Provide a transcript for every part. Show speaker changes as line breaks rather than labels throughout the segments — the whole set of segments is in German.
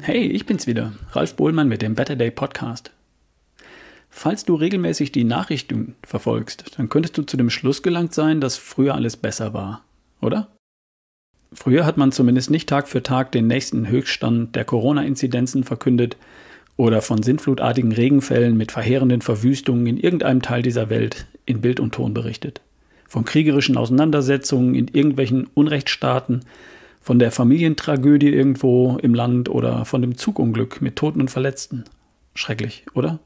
Hey, ich bin's wieder, Ralf Bohlmann mit dem Better Day Podcast. Falls du regelmäßig die Nachrichten verfolgst, dann könntest du zu dem Schluss gelangt sein, dass früher alles besser war, oder? Früher hat man zumindest nicht Tag für Tag den nächsten Höchststand der Corona-Inzidenzen verkündet oder von sintflutartigen Regenfällen mit verheerenden Verwüstungen in irgendeinem Teil dieser Welt in Bild und Ton berichtet. Von kriegerischen Auseinandersetzungen in irgendwelchen Unrechtsstaaten, von der Familientragödie irgendwo im Land oder von dem Zugunglück mit Toten und Verletzten. Schrecklich, oder?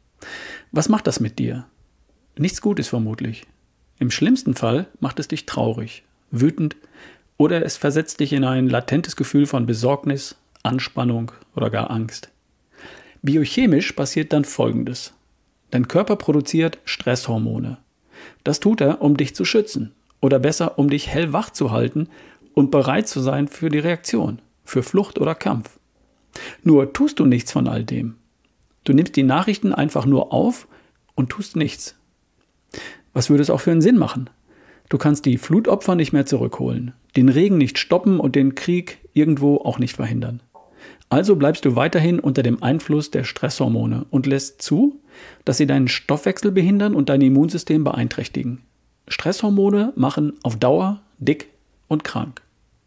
Was macht das mit dir? Nichts Gutes vermutlich. Im schlimmsten Fall macht es dich traurig, wütend oder es versetzt dich in ein latentes Gefühl von Besorgnis, Anspannung oder gar Angst. Biochemisch passiert dann Folgendes. Dein Körper produziert Stresshormone. Das tut er, um dich zu schützen oder besser, um dich hellwach zu halten und bereit zu sein für die Reaktion, für Flucht oder Kampf. Nur tust du nichts von all dem. Du nimmst die Nachrichten einfach nur auf und tust nichts. Was würde es auch für einen Sinn machen? Du kannst die Flutopfer nicht mehr zurückholen, den Regen nicht stoppen und den Krieg irgendwo auch nicht verhindern. Also bleibst du weiterhin unter dem Einfluss der Stresshormone und lässt zu, dass sie deinen Stoffwechsel behindern und dein Immunsystem beeinträchtigen. Stresshormone machen auf Dauer dick und krank.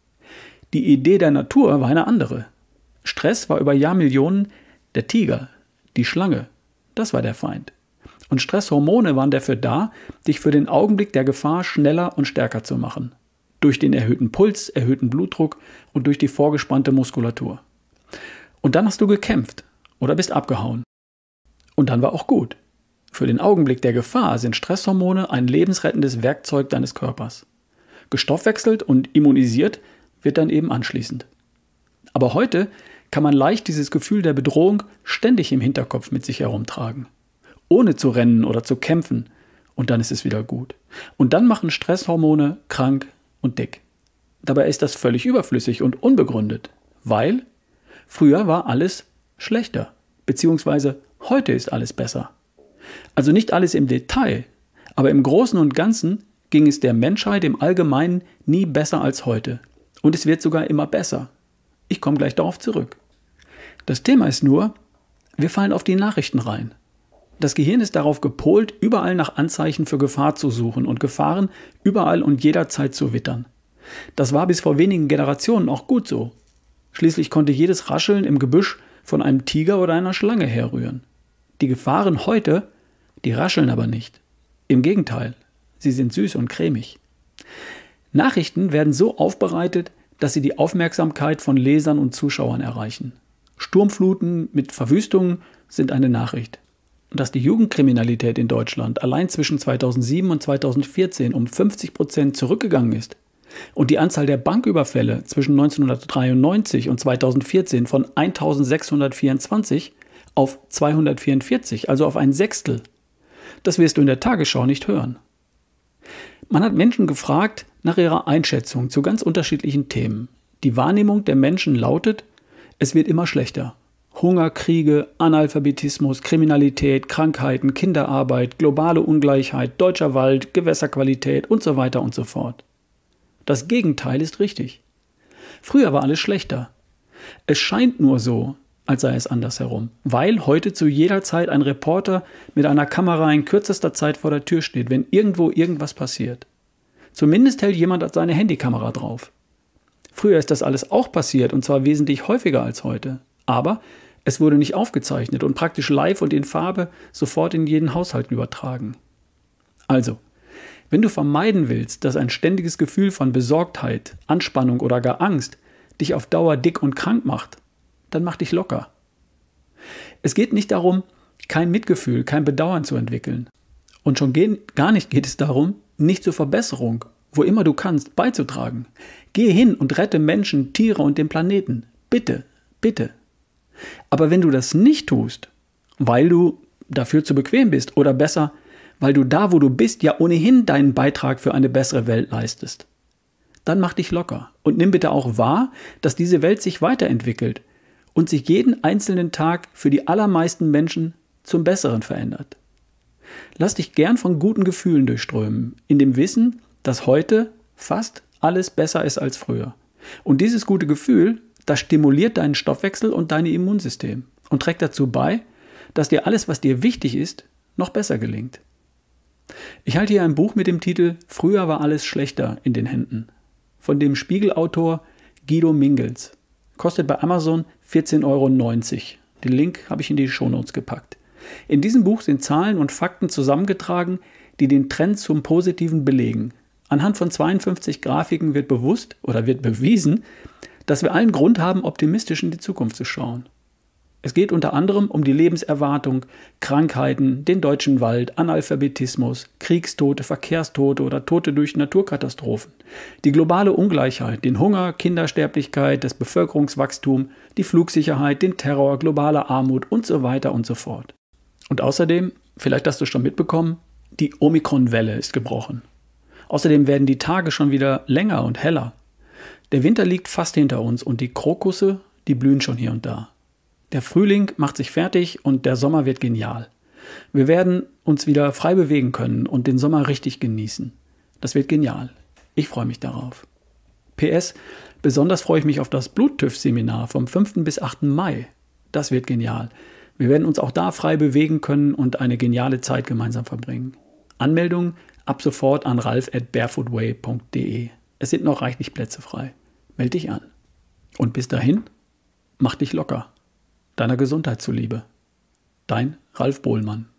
Die Idee der Natur war eine andere. Stress war über Jahrmillionen der Tiger, die Schlange. Das war der Feind. Und Stresshormone waren dafür da, dich für den Augenblick der Gefahr schneller und stärker zu machen. Durch den erhöhten Puls, erhöhten Blutdruck und durch die vorgespannte Muskulatur. Und dann hast du gekämpft oder bist abgehauen. Und dann war auch gut. Für den Augenblick der Gefahr sind Stresshormone ein lebensrettendes Werkzeug deines Körpers. Gestoffwechselt und immunisiert wird dann eben anschließend. Aber heute kann man leicht dieses Gefühl der Bedrohung ständig im Hinterkopf mit sich herumtragen. Ohne zu rennen oder zu kämpfen. Und dann ist es wieder gut. Und dann machen Stresshormone krank und dick. Dabei ist das völlig überflüssig und unbegründet. Weil früher war alles schlechter. Beziehungsweise heute ist alles besser. Also nicht alles im Detail, aber im Großen und Ganzen ging es der Menschheit im Allgemeinen nie besser als heute. Und es wird sogar immer besser. Ich komme gleich darauf zurück. Das Thema ist nur, wir fallen auf die Nachrichten rein. Das Gehirn ist darauf gepolt, überall nach Anzeichen für Gefahr zu suchen und Gefahren überall und jederzeit zu wittern. Das war bis vor wenigen Generationen auch gut so. Schließlich konnte jedes Rascheln im Gebüsch von einem Tiger oder einer Schlange herrühren. Die Gefahren heute, die rascheln aber nicht. Im Gegenteil, sie sind süß und cremig. Nachrichten werden so aufbereitet, dass sie die Aufmerksamkeit von Lesern und Zuschauern erreichen. Sturmfluten mit Verwüstungen sind eine Nachricht. Und dass die Jugendkriminalität in Deutschland allein zwischen 2007 und 2014 um 50% zurückgegangen ist und die Anzahl der Banküberfälle zwischen 1993 und 2014 von 1624 auf 244, also auf ein Sechstel, das wirst du in der Tagesschau nicht hören. Man hat Menschen gefragt nach ihrer Einschätzung zu ganz unterschiedlichen Themen. Die Wahrnehmung der Menschen lautet, es wird immer schlechter. Hunger, Kriege, Analphabetismus, Kriminalität, Krankheiten, Kinderarbeit, globale Ungleichheit, deutscher Wald, Gewässerqualität und so weiter und so fort. Das Gegenteil ist richtig. Früher war alles schlechter. Es scheint nur so, als sei es andersherum, weil heute zu jeder Zeit ein Reporter mit einer Kamera in kürzester Zeit vor der Tür steht, wenn irgendwo irgendwas passiert. Zumindest hält jemand seine Handykamera drauf. Früher ist das alles auch passiert und zwar wesentlich häufiger als heute. Aber es wurde nicht aufgezeichnet und praktisch live und in Farbe sofort in jeden Haushalt übertragen. Also, wenn du vermeiden willst, dass ein ständiges Gefühl von Besorgtheit, Anspannung oder gar Angst dich auf Dauer dick und krank macht, dann mach dich locker. Es geht nicht darum, kein Mitgefühl, kein Bedauern zu entwickeln. Und schon gar nicht geht es darum, nicht zur Verbesserung, wo immer du kannst, beizutragen. Gehe hin und rette Menschen, Tiere und den Planeten. Bitte, bitte. Aber wenn du das nicht tust, weil du dafür zu bequem bist oder besser, weil du da, wo du bist, ja ohnehin deinen Beitrag für eine bessere Welt leistest, dann mach dich locker und nimm bitte auch wahr, dass diese Welt sich weiterentwickelt und sich jeden einzelnen Tag für die allermeisten Menschen zum Besseren verändert. Lass dich gern von guten Gefühlen durchströmen, in dem Wissen, dass heute fast alles besser ist als früher. Und dieses gute Gefühl Das stimuliert deinen Stoffwechsel und dein Immunsystem und trägt dazu bei, dass dir alles, was dir wichtig ist, noch besser gelingt. Ich halte hier ein Buch mit dem Titel »Früher war alles schlechter« in den Händen. Von dem Spiegelautor Guido Mingels. Kostet bei Amazon 14,90 €. Den Link habe ich in die Shownotes gepackt. In diesem Buch sind Zahlen und Fakten zusammengetragen, die den Trend zum Positiven belegen. Anhand von 52 Grafiken wird bewiesen, dass wir allen Grund haben, optimistisch in die Zukunft zu schauen. Es geht unter anderem um die Lebenserwartung, Krankheiten, den deutschen Wald, Analphabetismus, Kriegstote, Verkehrstote oder Tote durch Naturkatastrophen, die globale Ungleichheit, den Hunger, Kindersterblichkeit, das Bevölkerungswachstum, die Flugsicherheit, den Terror, globale Armut und so weiter und so fort. Und außerdem, vielleicht hast du schon mitbekommen, die Omikron-Welle ist gebrochen. Außerdem werden die Tage schon wieder länger und heller. Der Winter liegt fast hinter uns und die Krokusse, die blühen schon hier und da. Der Frühling macht sich fertig und der Sommer wird genial. Wir werden uns wieder frei bewegen können und den Sommer richtig genießen. Das wird genial. Ich freue mich darauf. PS, besonders freue ich mich auf das Blut-TÜV-Seminar vom 5. bis 8. Mai. Das wird genial. Wir werden uns auch da frei bewegen können und eine geniale Zeit gemeinsam verbringen. Anmeldung ab sofort an ralf@barefootway.de. Es sind noch reichlich Plätze frei. Meld dich an. Und bis dahin, mach dich locker. Deiner Gesundheit zuliebe. Dein Ralf Bohlmann.